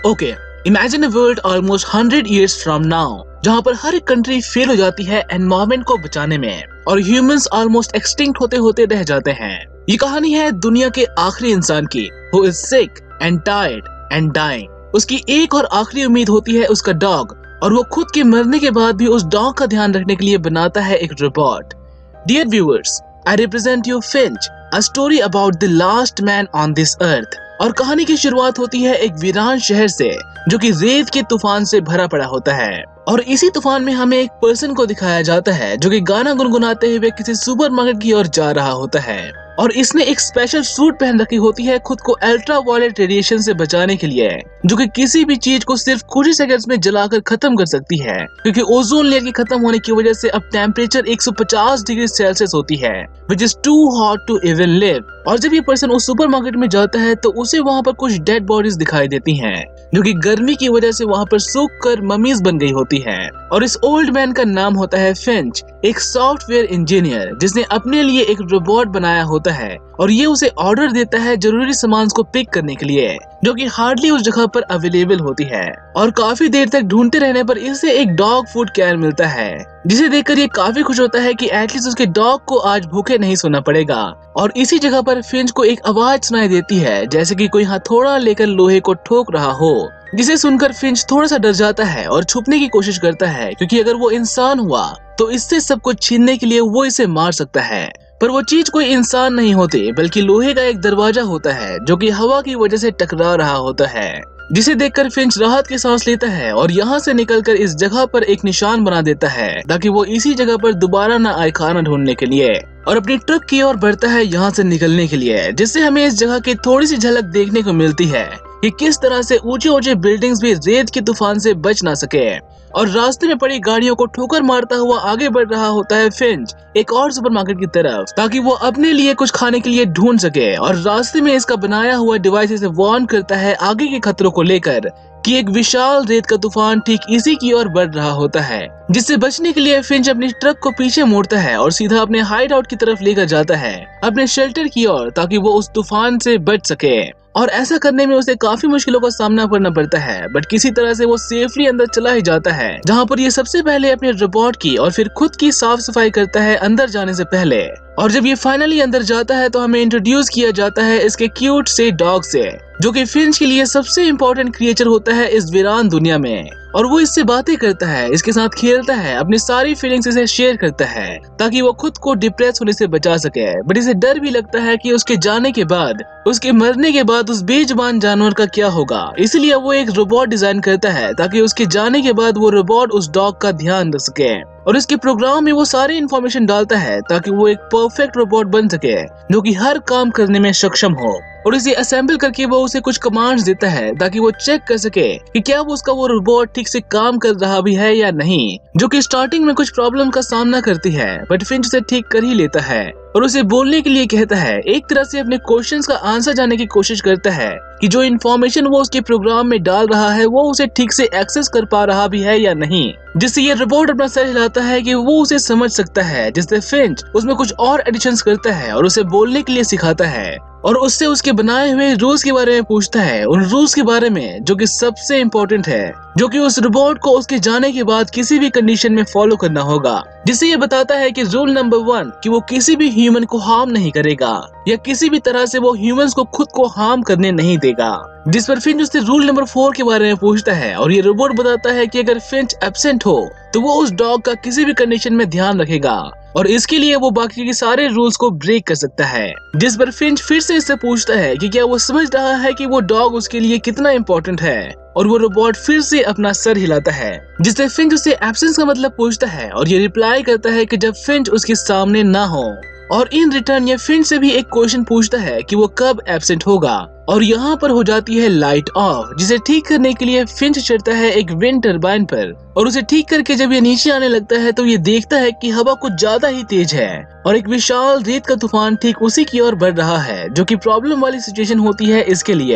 Okay, imagine a world almost 100 years from now जहाँ पर हर एक कंट्री फेल हो जाती है एनवायरमेंट को बचाने में और ह्यूमंस ऑलमोस्ट एक्सटिंक्ट होते होते रह जाते हैं। ये कहानी है दुनिया के आखिरी इंसान की, who is sick and tired and dying. उसकी एक और आखिरी उम्मीद होती है उसका डॉग, और वो खुद के मरने के बाद भी उस डॉग का ध्यान रखने के लिए बनाता है एक robot. Dear viewers, I represent you Finch, a story about the last man on this earth. और कहानी की शुरुआत होती है एक वीरान शहर से जो कि रेत के तूफान से भरा पड़ा होता है, और इसी तूफान में हमें एक पर्सन को दिखाया जाता है जो कि गाना गुनगुनाते हुए किसी सुपरमार्केट की ओर जा रहा होता है, और इसने एक स्पेशल सूट पहन रखी होती है खुद को अल्ट्रा वायलेट रेडिएशन से बचाने के लिए, जो कि किसी भी चीज को सिर्फ कुछ ही सेकंड्स में जलाकर खत्म कर सकती है, क्योंकि ओजोन लेयर के खत्म होने की वजह से अब टेम्परेचर 150 डिग्री सेल्सियस होती है, which is too hot to even live. और जब ये पर्सन उस सुपरमार्केट में जाता है तो उसे वहाँ पर कुछ डेड बॉडीज दिखाई देती हैं, जो कि गर्मी की वजह से वहाँ पर सूख कर ममीज बन गई होती हैं। और इस ओल्ड मैन का नाम होता है फिंच, एक सॉफ्टवेयर इंजीनियर जिसने अपने लिए एक रोबोट बनाया होता है, और ये उसे ऑर्डर देता है जरूरी सामान को पिक करने के लिए, जो कि हार्डली उस जगह पर अवेलेबल होती है। और काफी देर तक ढूंढते रहने पर इसे एक डॉग फूड कैन मिलता है, जिसे देखकर ये काफी खुश होता है कि एटलीस्ट उसके डॉग को आज भूखे नहीं सोना पड़ेगा। और इसी जगह पर फिंच को एक आवाज सुनाई देती है, जैसे कि कोई हथौड़ा लेकर लोहे को ठोक रहा हो, जिसे सुनकर फिंच थोड़ा सा डर जाता है और छुपने की कोशिश करता है, क्योंकि अगर वो इंसान हुआ तो इससे सब कुछ छीनने के लिए वो इसे मार सकता है। पर वो चीज कोई इंसान नहीं होती, बल्कि लोहे का एक दरवाजा होता है जो कि हवा की वजह से टकरा रहा होता है, जिसे देखकर फिंच राहत की सांस लेता है और यहाँ से निकलकर इस जगह पर एक निशान बना देता है, ताकि वो इसी जगह पर दोबारा न आए खाना ढूंढने के लिए, और अपनी ट्रक की ओर बढ़ता है यहाँ से निकलने के लिए, जिससे हमें इस जगह की थोड़ी सी झलक देखने को मिलती है कि किस तरह से ऊंचे ऊंचे बिल्डिंग्स भी रेत के तूफान से बच ना सके। और रास्ते में पड़ी गाड़ियों को ठोकर मारता हुआ आगे बढ़ रहा होता है फिंच एक और सुपरमार्केट की तरफ, ताकि वो अपने लिए कुछ खाने के लिए ढूंढ सके। और रास्ते में इसका बनाया हुआ डिवाइस इसे वार्न करता है आगे के खतरों को लेकर, कि एक विशाल रेत का तूफान ठीक इसी की ओर बढ़ रहा होता है, जिससे बचने के लिए फिंच अपनी ट्रक को पीछे मोड़ता है और सीधा अपने हाइड आउट की तरफ लेकर जाता है, अपने शेल्टर की ओर, ताकि वो उस तूफान से बच सके। और ऐसा करने में उसे काफी मुश्किलों का सामना करना पड़ता है, बट किसी तरह से वो सेफली अंदर चला ही जाता है, जहाँ पर ये सबसे पहले अपने रोबोट की और फिर खुद की साफ सफाई करता है अंदर जाने से पहले। और जब ये फाइनली अंदर जाता है तो हमें इंट्रोड्यूस किया जाता है इसके क्यूट से डॉग से, जो कि फिंच के लिए सबसे इम्पोर्टेंट क्रिएचर होता है इस वीरान दुनिया में। और वो इससे बातें करता है, इसके साथ खेलता है, अपनी सारी फीलिंग्स इसे शेयर करता है, ताकि वो खुद को डिप्रेस होने से बचा सके। बट इसे डर भी लगता है कि उसके जाने के बाद, उसके मरने के बाद उस बेजुबान जानवर का क्या होगा, इसलिए वो एक रोबोट डिजाइन करता है ताकि उसके जाने के बाद वो रोबोट उस डॉग का ध्यान रख सके। और इसके प्रोग्राम में वो सारी इन्फॉर्मेशन डालता है ताकि वो एक परफेक्ट रोबोट बन सके, जो कि हर काम करने में सक्षम हो। और इसे असेंबल करके वो उसे कुछ कमांड्स देता है ताकि वो चेक कर सके कि क्या वो उसका वो रोबोट ठीक से काम कर रहा भी है या नहीं, जो कि स्टार्टिंग में कुछ प्रॉब्लम का सामना करती है, बट फिंच उसे ठीक कर ही लेता है और उसे बोलने के लिए कहता है। एक तरह से अपने क्वेश्चंस का आंसर जानने की कोशिश करता है कि जो इन्फॉर्मेशन वो उसके प्रोग्राम में डाल रहा है वो उसे ठीक से एक्सेस कर पा रहा भी है या नहीं, जिससे ये रोबोट अपना सर हिलाता है कि वो उसे समझ सकता है, जिससे फिंच उसमें कुछ और एडिशंस करता है और उसे बोलने के लिए सिखाता है, और उससे उसके बनाए हुए रूल्स के बारे में पूछता है, उन रूल्स के बारे में जो कि सबसे इम्पोर्टेंट है, जो कि उस रोबोट को उसके जाने के बाद किसी भी कंडीशन में फॉलो करना होगा। जिससे ये बताता है कि रूल नंबर 1 कि वो किसी भी ह्यूमन को हार्म नहीं करेगा, या किसी भी तरह से वो ह्यूमंस को खुद को हार्म करने नहीं देगा। जिस पर फिंच उससे रूल नंबर 4 के बारे में पूछता है, और ये रोबोट बताता है कि अगर फिंच एब्सेंट हो तो वो उस डॉग का किसी भी कंडीशन में ध्यान रखेगा, और इसके लिए वो बाकी के सारे रूल्स को ब्रेक कर सकता है। जिस पर फिंच फिर से इससे पूछता है कि क्या वो समझ रहा है कि वो डॉग उसके लिए कितना इम्पोर्टेंट है, और वो रोबोट फिर से अपना सर हिलाता है, जिससे फिंच उससे एब्सेंस का मतलब पूछता है, और ये रिप्लाई करता है कि जब फिंच उसके सामने ना हो। और इन रिटर्न ये फिंच से भी एक क्वेश्चन पूछता है कि वो कब एब्सेंट होगा, और यहाँ पर हो जाती है लाइट ऑफ, जिसे ठीक करने के लिए फिंच चढ़ता है एक विंड टरबाइन पर, और उसे ठीक करके जब ये नीचे आने लगता है तो ये देखता है कि हवा कुछ ज्यादा ही तेज है और एक विशाल रेत का तूफान ठीक उसी की ओर बढ़ रहा है, जो कि प्रॉब्लम वाली सिचुएशन होती है इसके लिए।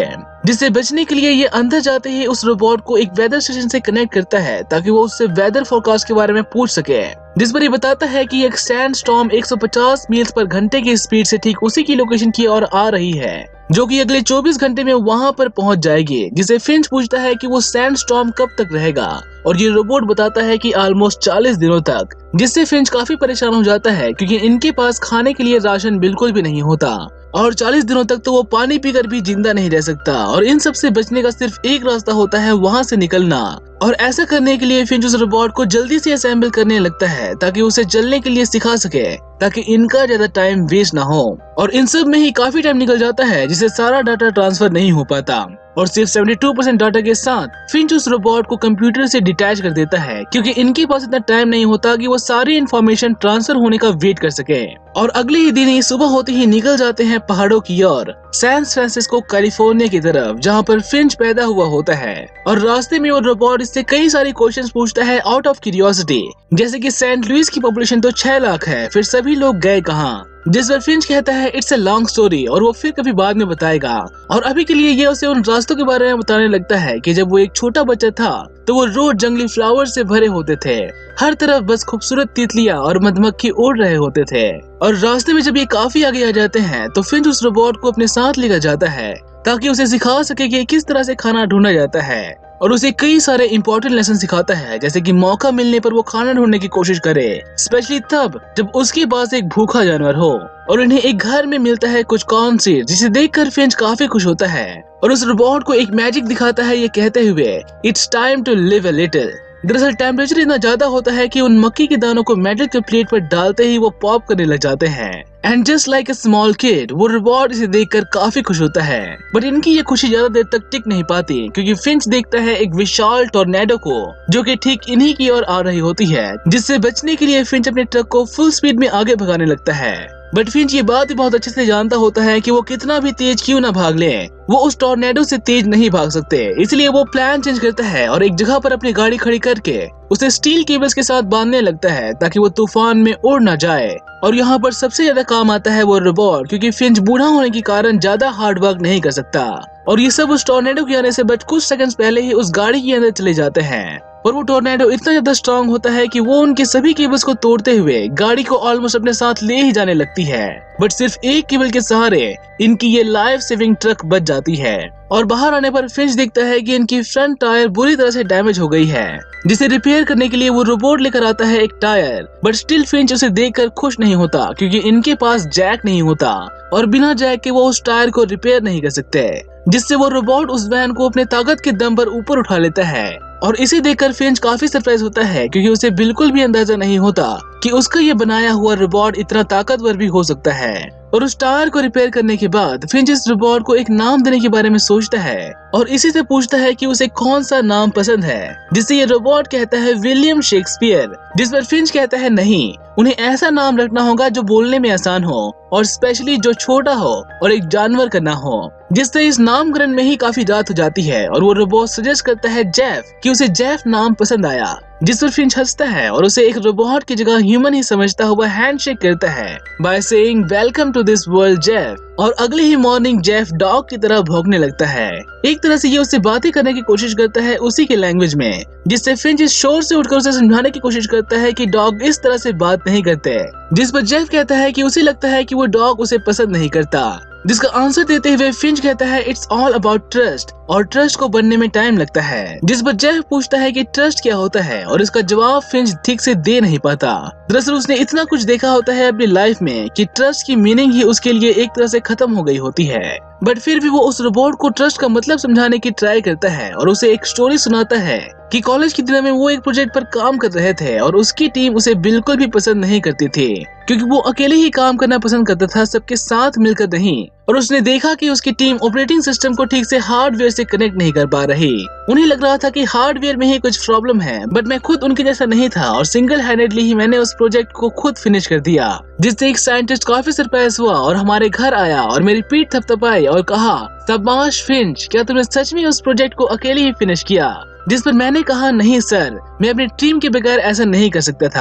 जिससे बचने के लिए ये अंदर जाते ही उस रोबोट को एक वेदर स्टेशन से कनेक्ट करता है ताकि वो उससे वेदर फोरकास्ट के बारे में पूछ सके, जिस पर ये बताता है कि एक सैंड स्टॉर्म 150 मील पर घंटे की स्पीड से ठीक उसी की लोकेशन की ओर आ रही है, जो कि अगले 24 घंटे में वहां पर पहुंच जाएगी। जिसे फिंच पूछता है कि वो सैंड स्टॉर्म कब तक रहेगा, और ये रोबोट बताता है कि ऑलमोस्ट 40 दिनों तक, जिससे फिंच काफी परेशान हो जाता है क्योंकि इनके पास खाने के लिए राशन बिल्कुल भी नहीं होता और 40 दिनों तक तो वो पानी पीकर भी जिंदा नहीं रह सकता। और इन सब से बचने का सिर्फ एक रास्ता होता है, वहाँ से निकलना। और ऐसा करने के लिए फिंच उस रोबोट को जल्दी से असेंबल करने लगता है ताकि उसे चलने के लिए सिखा सके, ताकि इनका ज्यादा टाइम वेस्ट ना हो। और इन सब में ही काफी टाइम निकल जाता है, जिससे सारा डाटा ट्रांसफर नहीं हो पाता और सिर्फ 72% डाटा के साथ फिंच उस रोबोट को कंप्यूटर से डिटैच कर देता है, क्योंकि इनके पास इतना टाइम नहीं होता कि वो सारी इन्फॉर्मेशन ट्रांसफर होने का वेट कर सके। और अगले ही दिन ही सुबह होते ही निकल जाते हैं पहाड़ों की ओर, सैन फ्रांसिस्को कैलिफोर्निया की तरफ, जहाँ पर फिंच पैदा हुआ होता है। और रास्ते में वो रोबोट इससे कई सारे क्वेश्चंस पूछता है आउट ऑफ क्यूरियोसिटी, जैसे कि सेंट लुइस की पॉपुलेशन तो 6 लाख है, फिर सभी लोग गए कहाँ। जिस पर फिंच कहता है इट्स अ लॉन्ग स्टोरी और वो फिर कभी बाद में बताएगा। और अभी के लिए ये उसे उन रास्तों के बारे में बताने लगता है कि जब वो एक छोटा बच्चा था तो वो रोड जंगली फ्लावर से भरे होते थे, हर तरफ बस खूबसूरत तितलियां और मधुमक्खी उड़ रहे होते थे। और रास्ते में जब ये काफी आगे आ जाते हैं तो फिंच उस रोबोट को अपने साथ लेकर जाता है ताकि उसे सिखा सके कि किस तरह से खाना ढूंढा जाता है, और उसे कई सारे इंपॉर्टेंट लेसन सिखाता है, जैसे कि मौका मिलने पर वो खाना ढूंढने की कोशिश करे, स्पेशली तब जब उसके पास एक भूखा जानवर हो। और उन्हें एक घर में मिलता है कुछ कॉर्न सीड, जिसे देखकर फिंच काफी खुश होता है और उस रोबोट को एक मैजिक दिखाता है, ये कहते हुए it's time to live a little. दरअसल टेम्परेचर इतना ज्यादा होता है कि उन मक्की के दानों को मेटल के प्लेट पर डालते ही वो पॉप करने लग जाते हैं। And just like a small kid, वो रोबोट इसे देखकर काफी खुश होता है। बट इनकी ये खुशी ज्यादा देर तक टिक नहीं पाती, क्योंकि फिंच देखता है एक विशाल टोर्नेडो को जो कि ठीक इन्हीं की ओर आ रही होती है, जिससे बचने के लिए फिंच अपने ट्रक को फुल स्पीड में आगे भगाने लगता है। बट फिंच ये बात भी बहुत अच्छे से जानता होता है कि वो कितना भी तेज क्यों ना भाग ले, वो उस टोर्नेडो से तेज नहीं भाग सकते। इसलिए वो प्लान चेंज करता है और एक जगह पर अपनी गाड़ी खड़ी करके उसे स्टील केबल्स के साथ बांधने लगता है ताकि वो तूफान में उड़ ना जाए। और यहाँ पर सबसे ज्यादा काम आता है वो रोबोट, क्योंकि फिंच बूढ़ा होने के कारण ज्यादा हार्ड वर्क नहीं कर सकता। और ये सब उस टोर्नेडो के आने से बस कुछ सेकंड्स पहले ही उस गाड़ी के अंदर चले जाते हैं। और वो टोर्नेडो इतना ज्यादा स्ट्रांग होता है कि वो उनके सभी केबल्स को तोड़ते हुए गाड़ी को ऑलमोस्ट अपने साथ ले ही जाने लगती है। बट सिर्फ एक केबल के सहारे इनकी ये लाइफ सेविंग ट्रक बच जाती है। और बाहर आने पर फिंच देखता है कि इनकी फ्रंट टायर बुरी तरह से डैमेज हो गई है, जिसे रिपेयर करने के लिए वो रोबोट लेकर आता है एक टायर। बट स्टिल फिंच उसे देखकर खुश नहीं होता, क्योंकि इनके पास जैक नहीं होता और बिना जैक के वो उस टायर को रिपेयर नहीं कर सकते, जिससे वो रोबोट उस वैन को अपने ताकत के दम पर ऊपर उठा लेता है। और इसे देखकर फिंच काफी सरप्राइज होता है, क्योंकि उसे बिल्कुल भी अंदाजा नहीं होता कि उसका ये बनाया हुआ रोबोट इतना ताकतवर भी हो सकता है। और उस टायर को रिपेयर करने के बाद फिंच इस रोबोट को एक नाम देने के बारे में सोचता है और इसी से पूछता है कि उसे कौन सा नाम पसंद है, जिससे ये रोबोट कहता है विलियम शेक्सपियर। जिस पर फिंच कहता है नहीं, उन्हें ऐसा नाम रखना होगा जो बोलने में आसान हो और स्पेशली जो छोटा हो और एक जानवर का ना हो। जिससे इस नामकरण में ही काफी रात हो जाती है और वो रोबोट सजेस्ट करता है जेफ, कि उसे जेफ नाम पसंद आया। जिस पर फिंच हंसता है और उसे एक रोबोट की जगह ह्यूमन ही समझता हुआ हैंडशेक करता है by saying welcome to this world Jeff. और अगले ही मॉर्निंग जेफ डॉग की तरह भौंकने लगता है। एक तरह से ये उससे बातें करने की कोशिश करता है उसी के लैंग्वेज में, जिससे फिंच इस शोर से उठकर उसे समझाने की कोशिश करता है कि डॉग इस तरह से बात नहीं करते। जिस पर जेफ कहता है कि उसे लगता है कि वो डॉग उसे पसंद नहीं करता, जिसका आंसर देते हुए फिंच कहता है इट्स ऑल अबाउट ट्रस्ट, और ट्रस्ट को बनने में टाइम लगता है। जिस पर जेफ पूछता है कि ट्रस्ट क्या होता है, और इसका जवाब फिंच ठीक से दे नहीं पाता। दरअसल उसने इतना कुछ देखा होता है अपनी लाइफ में कि ट्रस्ट की मीनिंग ही उसके लिए एक तरह से खत्म हो गई होती है। बट फिर भी वो उस रोबोट को ट्रस्ट का मतलब समझाने की ट्राई करता है और उसे एक स्टोरी सुनाता है कि कॉलेज के दिनों में वो एक प्रोजेक्ट पर काम कर रहे थे और उसकी टीम उसे बिल्कुल भी पसंद नहीं करती थी, क्योंकि वो अकेले ही काम करना पसंद करता था, सबके साथ मिलकर नहीं। और उसने देखा कि उसकी टीम ऑपरेटिंग सिस्टम को ठीक से हार्डवेयर से कनेक्ट नहीं कर पा रही। उन्हें लग रहा था कि हार्डवेयर में ही कुछ प्रॉब्लम है, बट मैं खुद उनके जैसा नहीं था और सिंगल हैंडेडली ही मैंने उस प्रोजेक्ट को खुद फिनिश कर दिया। जिससे एक साइंटिस्ट काफी सरप्राइज हुआ और हमारे घर आया और मेरी पीठ थपथपाई और कहा शाबाश फिंच, क्या तुमने सच में उस प्रोजेक्ट को अकेले ही फिनिश किया? जिस पर मैंने कहा नहीं सर, मैं अपनी टीम के बगैर ऐसा नहीं कर सकता था।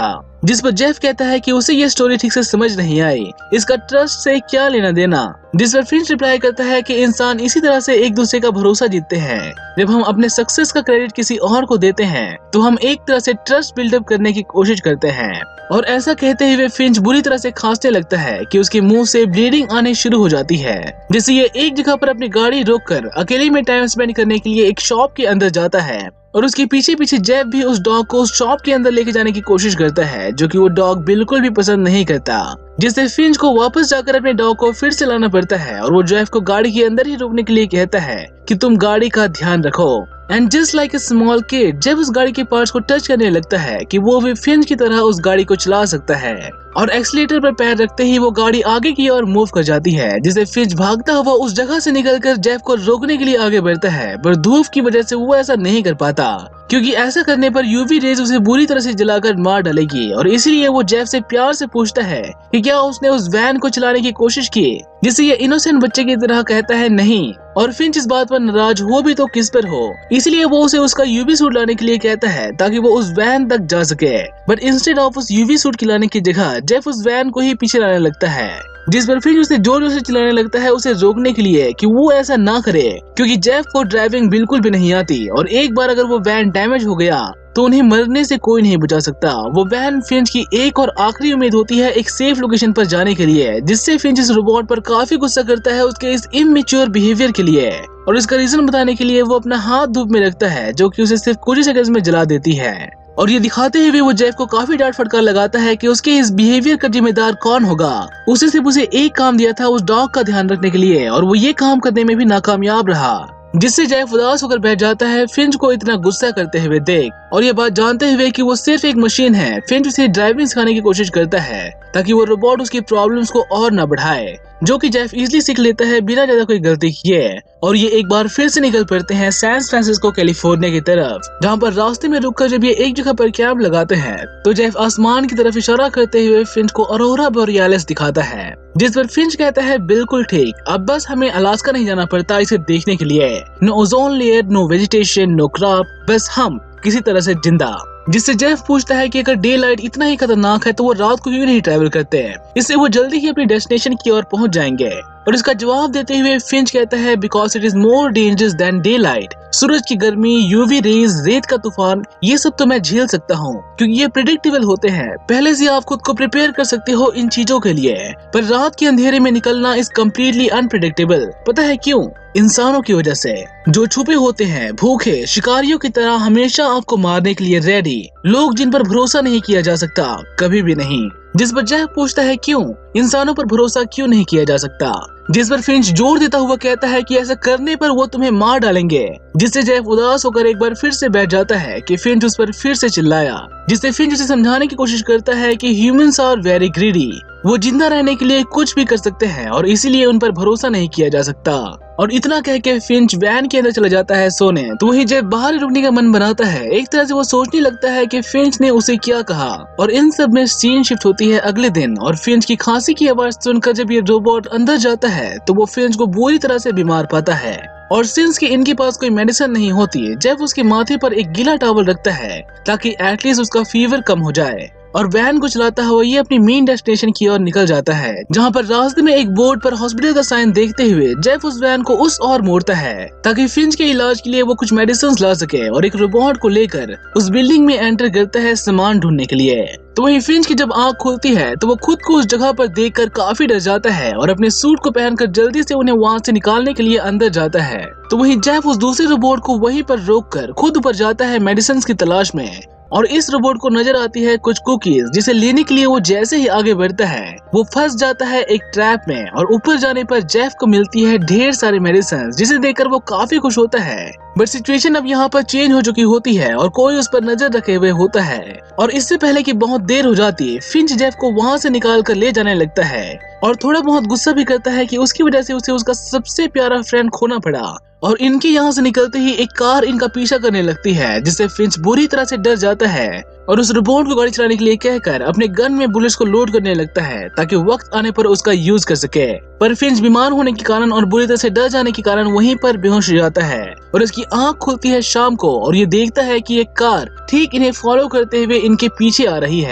जिस पर जेफ कहता है कि उसे ये स्टोरी ठीक से समझ नहीं आई, इसका ट्रस्ट से क्या लेना देना। जिस पर फिंच रिप्लाई करता है कि इंसान इसी तरह से एक दूसरे का भरोसा जीतते हैं। जब हम अपने सक्सेस का क्रेडिट किसी और को देते हैं तो हम एक तरह से ट्रस्ट बिल्डअप करने की कोशिश करते हैं। और ऐसा कहते हुए फिंच बुरी तरह से खांसने लगता है कि उसके मुंह से ब्लीडिंग आने शुरू हो जाती है। जिससे ये एक जगह पर अपनी गाड़ी रोककर अकेले में टाइम स्पेंड करने के लिए एक शॉप के अंदर जाता है और उसके पीछे पीछे जेफ भी उस डॉग को उस शॉप के अंदर लेके जाने की कोशिश करता है, जो कि वो डॉग बिल्कुल भी पसंद नहीं करता। जिससे फिंच को वापस जाकर अपने डॉग को फिर से लाना पड़ता है और वो जेफ को गाड़ी के अंदर ही रोकने के लिए कहता है कि तुम गाड़ी का ध्यान रखो। And just like a small kid, Jeff उस गाड़ी के पार्ट्स को टच करने लगता है कि वो भी फिंच की तरह उस गाड़ी को चला सकता है और एक्सीलेटर पर पैर रखते ही वो गाड़ी आगे की ओर मूव कर जाती है। जिससे फिंच भागता हुआ उस जगह से निकलकर जेफ को रोकने के लिए आगे बढ़ता है, पर धूप की वजह से वो ऐसा नहीं कर पाता क्योंकि ऐसा करने पर यूवी रेज उसे बुरी तरह से जलाकर मार डालेगी। और इसीलिए वो जेफ से प्यार से पूछता है कि क्या उसने उस वैन को चलाने की कोशिश की, जिससे ये इनोसेंट बच्चे की तरह कहता है नहीं। और फिंच इस बात पर नाराज हो भी तो किस पर हो, इसलिए वो उसे उसका यूवी सूट लाने के लिए कहता है ताकि वो उस वैन तक जा सके। बट इंस्टेड ऑफ उस यूवी सूट की लाने की जगह जेफ उस वैन को ही पीछे लाने लगता है। जिस पर फिंच उसे जोर जोर से चिल्लाने लगता है उसे रोकने के लिए कि वो ऐसा ना करे क्योंकि जेफ को ड्राइविंग बिल्कुल भी नहीं आती और एक बार अगर वो वैन डैमेज हो गया तो उन्हें मरने से कोई नहीं बचा सकता। वो वैन फिंच की एक और आखिरी उम्मीद होती है एक सेफ लोकेशन पर जाने के लिए, जिससे फिंच इस रोबोट पर काफी गुस्सा करता है उसके इस इमेच्योर बिहेवियर के लिए। और इसका रीजन बताने के लिए वो अपना हाथ धूप में रखता है, जो कि उसे सिर्फ कुछ ही सेकंड्स में जला देती है। और ये दिखाते हुए वो जेफ को काफी डांट फटकार लगाता है कि उसके इस बिहेवियर का जिम्मेदार कौन होगा। उसे सिर्फ उसे एक काम दिया था उस डॉग का ध्यान रखने के लिए और वो ये काम करने में भी नाकामयाब रहा। जिससे जेफ उदास होकर बैठ जाता है फिंच को इतना गुस्सा करते हुए देख, और ये बात जानते हुए कि वो सिर्फ एक मशीन है। फिंच उसे ड्राइविंग सिखाने की कोशिश करता है ताकि वो रोबोट उसकी प्रॉब्लम्स को और न बढ़ाए, जो कि जेफ इजीली सीख लेता है बिना ज्यादा कोई गलती किए। और ये एक बार फिर से निकल पड़ते हैं सैन फ्रांसिस्को कैलिफोर्निया की तरफ, जहाँ पर रास्ते में रुककर जब ये एक जगह पर कैंप लगाते हैं तो जेफ आसमान की तरफ इशारा करते हुए फिंच को अरोरा बोरियालिस दिखाता है। जिस पर फिंच कहता है बिल्कुल ठीक, अब बस हमें अलास्का नहीं जाना पड़ता इसे देखने के लिए। No ozone layer, no vegetation, no crop, बस हम किसी तरह से जिंदा। जिससे जेफ पूछता है कि अगर डे लाइट इतना ही खतरनाक है तो वो रात को क्यों नहीं ट्रैवल करते हैं, इससे वो जल्दी ही अपनी डेस्टिनेशन की ओर पहुंच जाएंगे। और इसका जवाब देते हुए फिंच कहता है because it is more dangerous than daylight. सूरज की गर्मी, यूवी रेज, रेत का तूफान, ये सब तो मैं झेल सकता हूँ क्योंकि ये प्रेडिक्टेबल होते हैं, पहले से आप खुद को प्रिपेयर कर सकते हो इन चीजों के लिए। पर रात के अंधेरे में निकलना इज कम्प्लीटली अनप्रेडिक्टेबल। पता है क्यों? इंसानों की वजह से, जो छुपे होते हैं, भूखे शिकारियों की तरह हमेशा आपको मारने के लिए रेडी, लोग जिन पर भरोसा नहीं किया जा सकता, कभी भी नहीं। जिस पर जेफ पूछता है क्यों इंसानों पर भरोसा क्यों नहीं किया जा सकता, जिस पर फिंच जोर देता हुआ कहता है कि ऐसा करने पर वो तुम्हें मार डालेंगे। जिससे जेफ उदास होकर एक बार फिर से बैठ जाता है कि फिंच उस पर फिर से चिल्लाया, जिससे फिंच उसे समझाने की कोशिश करता है कि ह्यूमंस आर वेरी ग्रीडी, वो जिंदा रहने के लिए कुछ भी कर सकते हैं और इसीलिए उन पर भरोसा नहीं किया जा सकता। और इतना कह के फिंच वैन के अंदर चला जाता है सोने, तो वही जेफ बाहर रुकने का मन बनाता है। एक तरह से वो सोचने लगता है कि फिंच ने उसे क्या कहा। और इन सब में सीन शिफ्ट होती है अगले दिन, और फिंच की खांसी की आवाज सुनकर जब ये रोबोट अंदर जाता है तो वो फिंच को बुरी तरह से बीमार पाता है। और सिंस कि इनके पास कोई मेडिसिन नहीं होती, जेफ उसके माथे पर एक गीला टॉवल रखता है ताकि एटलीस्ट उसका फीवर कम हो जाए। और वैन को चलाता हुआ ये अपनी मेन डेस्टिनेशन की ओर निकल जाता है, जहाँ पर रास्ते में एक बोर्ड पर हॉस्पिटल का साइन देखते हुए जेफ उस वैन को उस ओर मोड़ता है ताकि फिंच के इलाज के लिए वो कुछ मेडिसिन ला सके। और एक रोबोट को लेकर उस बिल्डिंग में एंटर करता है सामान ढूंढने के लिए। तो वही फिंच की जब आंख खुलती है तो वो खुद को उस जगह पर देखकर काफी डर जाता है और अपने सूट को पहनकर जल्दी से उन्हें वहाँ से निकालने के लिए अंदर जाता है। तो वही जेफ उस दूसरे रोबोट को वहीं पर रोककर खुद ऊपर जाता है मेडिसिन की तलाश में। और इस रोबोट को नजर आती है कुछ कुकीज, जिसे लेने के लिए वो जैसे ही आगे बढ़ता है वो फंस जाता है एक ट्रैप में। और ऊपर जाने पर जेफ को मिलती है ढेर सारी मेडिसिन, जिसे देखकर वो काफी खुश होता है। बट सिचुएशन अब यहाँ पर चेंज हो चुकी होती है और कोई उस पर नजर रखे हुए होता है। और इससे पहले कि बहुत देर हो जाती, फिंच जेफ को वहाँ से निकाल कर ले जाने लगता है और थोड़ा बहुत गुस्सा भी करता है कि उसकी वजह से उसे उसका सबसे प्यारा फ्रेंड खोना पड़ा। और इनके यहाँ से निकलते ही एक कार इनका पीछा करने लगती है, जिससे फिंच बुरी तरह से डर जाता है और उस रोबोट को गाड़ी चलाने के लिए कहकर अपने गन में बुलेट्स को लोड करने लगता है ताकि वक्त आने पर उसका यूज कर सके। पर फिंच बीमार होने के कारण और बुरी तरह से डर जाने के कारण वहीं पर बेहोश हो जाता है और इसकी आंख खुलती है शाम को और ये देखता है कि एक कार ठीक इन्हें फॉलो करते हुए इनके पीछे आ रही है।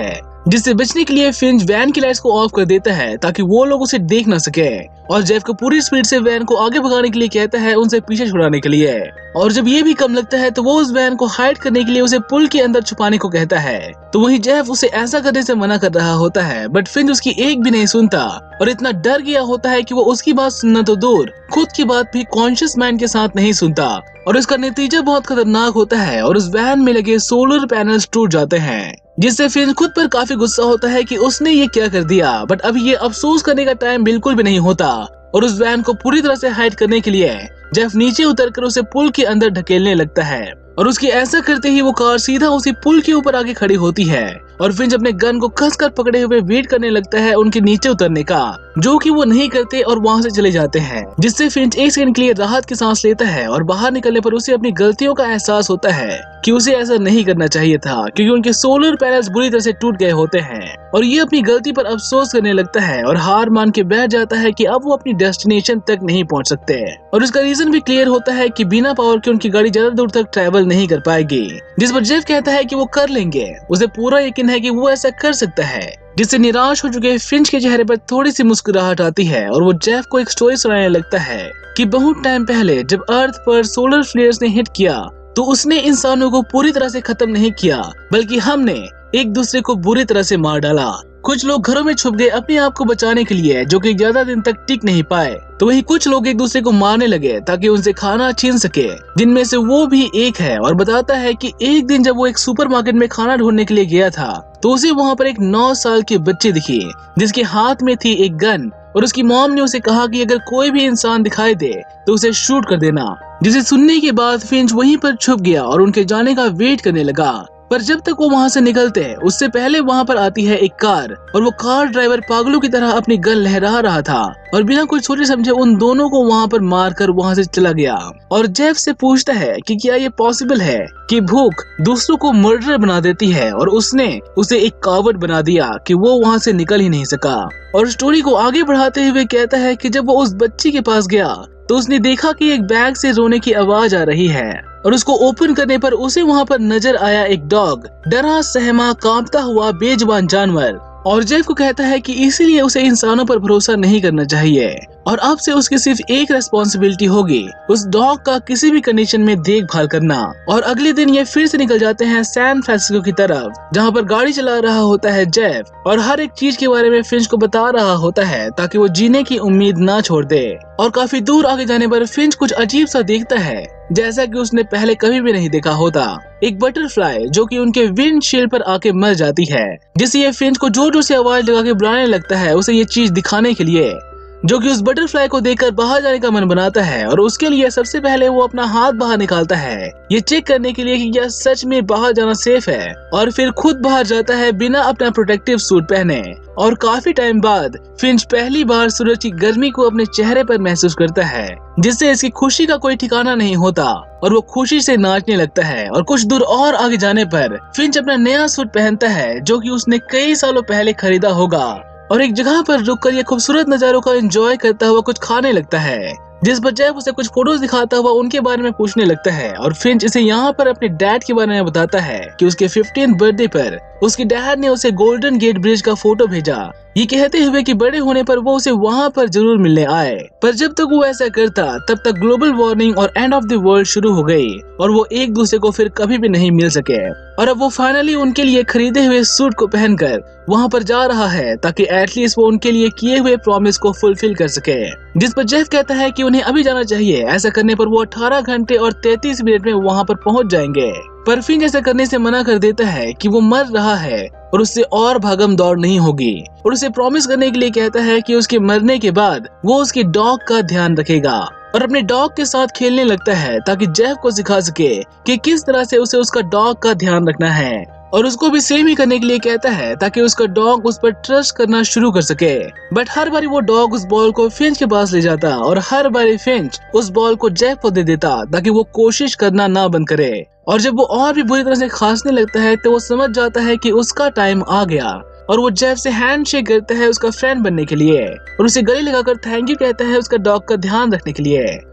जिससे बचने के लिए फिंच वैन की लाइट्स को ऑफ कर देता है ताकि वो लोग उसे देख ना सके, और जेफ को पूरी स्पीड से वैन को आगे भगाने के लिए कहता है, उनसे पीछे छुड़ाने के लिए। और जब ये भी कम लगता है तो वो उस वैन को हाइड करने के लिए उसे पुल के अंदर छुपाने को कहता है। तो वहीं जेफ उसे ऐसा करने से मना कर रहा होता है, बट फिंच उसकी एक भी नहीं सुनता और इतना डर गया होता है कि वो उसकी बात सुनना तो दूर, खुद की बात भी कॉन्शियस माइंड के साथ नहीं सुनता, और इसका नतीजा बहुत खतरनाक होता है और उस वैन में लगे सोलर पैनल्स टूट जाते हैं, जिससे फिंच खुद पर काफी गुस्सा होता है कि उसने ये क्या कर दिया। बट अभी ये अफसोस करने का टाइम बिल्कुल भी नहीं होता, और उस वैन को पूरी तरह से हाइड करने के लिए जेफ नीचे उतरकर उसे पुल के अंदर ढकेलने लगता है, और उसकी ऐसा करते ही वो कार सीधा उसी पुल के ऊपर आके खड़ी होती है, और फिंच अपने गन को कसकर पकड़े हुए वेट करने लगता है उनके नीचे उतरने का, जो कि वो नहीं करते और वहाँ से चले जाते हैं, जिससे फिंच एक सेकंड के लिए राहत की सांस लेता है। और बाहर निकलने पर उसे अपनी गलतियों का एहसास होता है कि उसे ऐसा नहीं करना चाहिए था, क्योंकि उनके सोलर पैनल्स बुरी तरह से टूट गए होते हैं, और ये अपनी गलती पर अफसोस करने लगता है और हार मान के बैठ जाता है कि अब वो अपनी डेस्टिनेशन तक नहीं पहुंच सकते। और उसका रीजन भी क्लियर होता है कि बिना पावर के उनकी गाड़ी ज्यादा दूर तक ट्रैवल नहीं कर पाएगी, जिस पर जेफ कहता है कि वो कर लेंगे। उसे पूरा यकीन है कि वो ऐसा कर सकता है, जिससे निराश हो चुके फिंच के चेहरे पर थोड़ी सी मुस्कुराहट आती है, और वो जेफ को एक स्टोरी सुनाने लगता है कि बहुत टाइम पहले जब अर्थ पर सोलर फ्लेयर्स ने हिट किया तो उसने इंसानों को पूरी तरह से खत्म नहीं किया, बल्कि हमने एक दूसरे को बुरी तरह से मार डाला। कुछ लोग घरों में छुप गए अपने आप को बचाने के लिए, जो कि ज्यादा दिन तक टिक नहीं पाए, तो वहीं कुछ लोग एक दूसरे को मारने लगे ताकि उनसे खाना छीन सके, जिनमें से वो भी एक है। और बताता है कि एक दिन जब वो एक सुपरमार्केट में खाना ढूंढने के लिए गया था तो उसे वहाँ पर एक 9 साल की बच्ची दिखी, जिसके हाथ में थी एक गन, और उसकी मॉम ने उसे कहा कि अगर कोई भी इंसान दिखाई दे तो उसे शूट कर देना। जिसे सुनने के बाद फिंच वहीं पर छुप गया और उनके जाने का वेट करने लगा, पर जब तक वो वहाँ से निकलते हैं उससे पहले वहाँ पर आती है एक कार, और वो कार ड्राइवर पागलों की तरह अपनी गन लहरा रहा था और बिना कुछ सोचे समझे उन दोनों को वहाँ पर मारकर वहाँ से चला गया। और जेफ से पूछता है कि क्या ये पॉसिबल है कि भूख दूसरों को मर्डर बना देती है, और उसने उसे एक कावड़ बना दिया कि वो वहाँ से निकल ही नहीं सका। और स्टोरी को आगे बढ़ाते हुए कहता है कि जब वो उस बच्ची के पास गया तो उसने देखा कि एक बैग से रोने की आवाज आ रही है, और उसको ओपन करने पर उसे वहाँ पर नजर आया एक डॉग, डरा सहमा कांपता हुआ बेजुबान जानवर। और जेफ को कहता है कि इसीलिए उसे इंसानों पर भरोसा नहीं करना चाहिए, और अब से उसकी सिर्फ एक रेस्पॉन्सिबिलिटी होगी, उस डॉग का किसी भी कंडीशन में देखभाल करना। और अगले दिन ये फिर से निकल जाते हैं सैन फ्रांसिस्को की तरफ, जहाँ पर गाड़ी चला रहा होता है जेफ, और हर एक चीज के बारे में फिंच को बता रहा होता है ताकि वो जीने की उम्मीद ना छोड़ दे। और काफी दूर आगे जाने पर फिंच कुछ अजीब सा देखता है, जैसा कि उसने पहले कभी भी नहीं देखा होता, एक बटरफ्लाई जो कि उनके विंडशील्ड पर आके मर जाती है, जिससे ये फिंच को जोर जोर से आवाज लगा के बुलाने लगता है उसे ये चीज दिखाने के लिए, जो कि उस बटरफ्लाई को देखकर बाहर जाने का मन बनाता है। और उसके लिए सबसे पहले वो अपना हाथ बाहर निकालता है ये चेक करने के लिए कि क्या सच में बाहर जाना सेफ है, और फिर खुद बाहर जाता है बिना अपना प्रोटेक्टिव सूट पहने। और काफी टाइम बाद फिंच पहली बार सूरज की गर्मी को अपने चेहरे पर महसूस करता है, जिससे इसकी खुशी का कोई ठिकाना नहीं होता, और वो खुशी से नाचने लगता है। और कुछ दूर और आगे जाने पर फिंच अपना नया सूट पहनता है, जो कि उसने कई सालों पहले खरीदा होगा, और एक जगह पर रुककर ये खूबसूरत नजारों का एंजॉय करता हुआ कुछ खाने लगता है, जिस पर जेफ उसे कुछ फोटोज दिखाता हुआ उनके बारे में पूछने लगता है। और फिंच इसे यहाँ पर अपने डैड के बारे में बताता है कि उसके 15th बर्थडे पर उसके डैड ने उसे गोल्डन गेट ब्रिज का फोटो भेजा, ये कहते हुए कि बड़े होने पर वो उसे वहाँ पर जरूर मिलने आए। पर जब तक वो ऐसा करता तब तक ग्लोबल वार्मिंग और एंड ऑफ द वर्ल्ड शुरू हो गई, और वो एक दूसरे को फिर कभी भी नहीं मिल सके। और अब वो फाइनली उनके लिए खरीदे हुए सूट को पहनकर वहाँ पर जा रहा है ताकि एटलीस्ट वो उनके लिए किए हुए प्रॉमिस को फुलफिल कर सके, जिस पर जेफ कहता है कि उन्हें अभी जाना चाहिए। ऐसा करने पर वो 18 घंटे और 33 मिनट में वहाँ पर पहुँच जाएंगे, पर फिंच ऐसा करने से मना कर देता है कि वो मर रहा है और उससे और भागम दौड़ नहीं होगी, और उसे प्रॉमिस करने के लिए कहता है कि उसके मरने के बाद वो उसके डॉग का ध्यान रखेगा, और अपने डॉग के साथ खेलने लगता है ताकि जेफ को सिखा सके कि किस तरह से उसे उसका डॉग का ध्यान रखना है, और उसको भी सेम ही करने के लिए कहता है ताकि उसका डॉग उस पर ट्रस्ट करना शुरू कर सके। बट हर बारी वो डॉग उस बॉल को फिंच के पास ले जाता, और हर बारी फिंच उस बॉल को जेफ को दे देता ताकि वो कोशिश करना ना बंद करे। और जब वो और भी बुरी तरह से खांसने लगता है तो वो समझ जाता है कि उसका टाइम आ गया, और वो जेफ से हैंड शेक करता है उसका फ्रेंड बनने के लिए, और उसे गले लगाकर थैंक यू कहता है उसका डॉग का ध्यान रखने के लिए।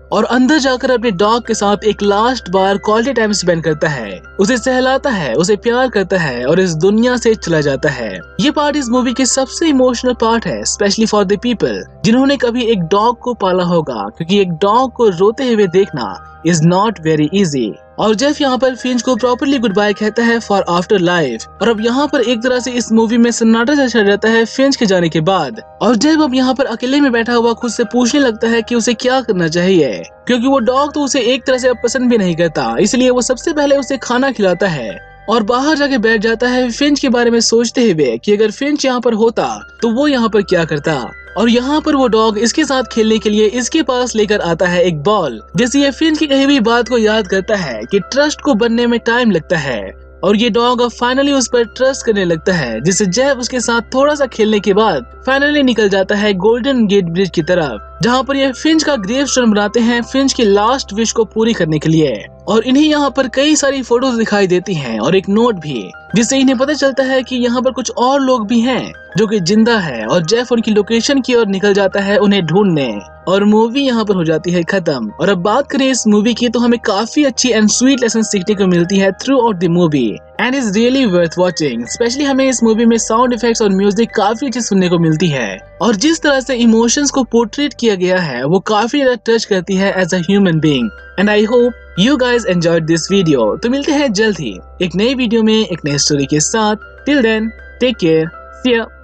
और अंदर जाकर अपने डॉग के साथ एक लास्ट बार क्वालिटी टाइम स्पेंड करता है, उसे सहलाता है, उसे प्यार करता है और इस दुनिया से चला जाता है। ये पार्ट इस मूवी की सबसे इमोशनल पार्ट है, स्पेशली फॉर द पीपल जिन्होंने कभी एक डॉग को पाला होगा, क्योंकि एक डॉग को रोते हुए देखना इज नॉट वेरी इजी। और जेफ यहाँ पर फिंच को प्रॉपरली गुड बाय कहता है फॉर आफ्टर लाइफ। और अब यहाँ पर एक तरह से इस मूवी में सन्नाटा सा छा जाता है फिंच के जाने के बाद, और जेफ अब यहाँ पर अकेले में बैठा हुआ खुद से पूछने लगता है कि उसे क्या करना चाहिए, क्योंकि वो डॉग तो उसे एक तरह से अब पसंद भी नहीं करता। इसलिए वो सबसे पहले उसे खाना खिलाता है और बाहर जाके बैठ जाता है फिंच के बारे में सोचते हुए कि अगर फिंच यहाँ पर होता तो वो यहाँ पर क्या करता। और यहाँ पर वो डॉग इसके साथ खेलने के लिए इसके पास लेकर आता है एक बॉल, जिससे ये फिंच की कही हुई बात को याद करता है कि ट्रस्ट को बनने में टाइम लगता है। और ये डॉग अब फाइनली उस पर ट्रस्ट करने लगता है, जिससे जेफ उसके साथ थोड़ा सा खेलने के बाद फाइनली निकल जाता है गोल्डन गेट ब्रिज की तरफ, जहाँ पर ये फिंच का ग्रेव स्टोन बनाते हैं फिंच की लास्ट विश को पूरी करने के लिए। और इन्हें यहाँ पर कई सारी फोटोज दिखाई देती हैं और एक नोट भी, जिससे इन्हें पता चलता है कि यहाँ पर कुछ और लोग भी हैं जो कि जिंदा है। और जेफ उनकी लोकेशन की ओर निकल जाता है उन्हें ढूंढने, और मूवी यहाँ पर हो जाती है खत्म। और अब बात करें इस मूवी की तो हमें काफी अच्छी एंड स्वीट लेसन सीखने को मिलती है throughout the movie and is really worth watching. Specially हमें इस मूवी में साउंड इफेक्ट्स और म्यूजिक काफी अच्छी सुनने को मिलती है, और जिस तरह से इमोशंस को पोर्ट्रेट किया गया है वो काफी ज्यादा टच करती है as a human being. And I hope you guys enjoyed this video. तो मिलते हैं जल्द ही एक नई वीडियो में एक नई स्टोरी के साथ। Till then take care, see या।